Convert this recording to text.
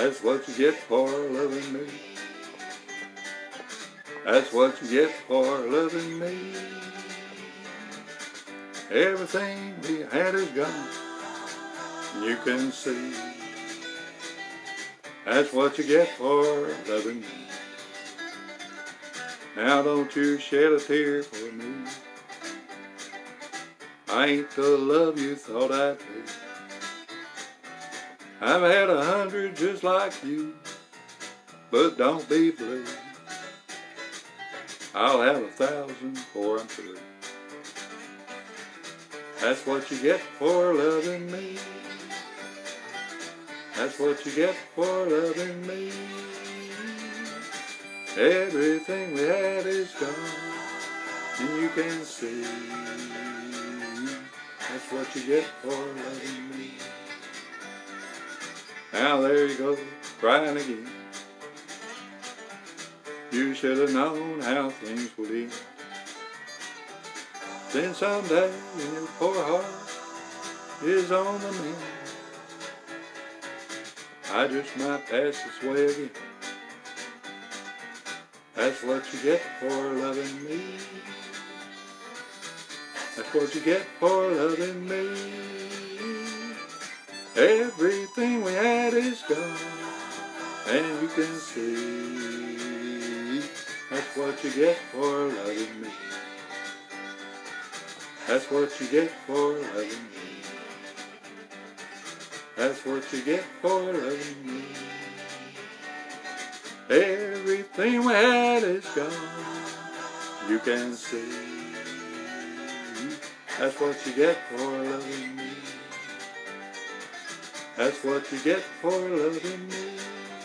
That's what you get for loving me. That's what you get for loving me. Everything we had is gone, you can see. That's what you get for loving me. Now don't you shed a tear for me. I ain't the love you thought I'd be. I've had 100 just like you, but don't be blue. I'll have 1,000 before I'm through. That's what you get for loving me. That's what you get for loving me. Everything we had is gone, and you can see. That's what you get for loving me. Now there you go, crying again. You should have known how things would end. Then someday when your poor heart is on the mend, I just might pass this way again. That's what you get for loving me. That's what you get for loving me. Everything we had is gone, and you can see. That's what you get for loving me. That's what you get for loving me. That's what you get for loving me. Everything we had is gone, you can see. That's what you get for loving me. That's what you get for loving me.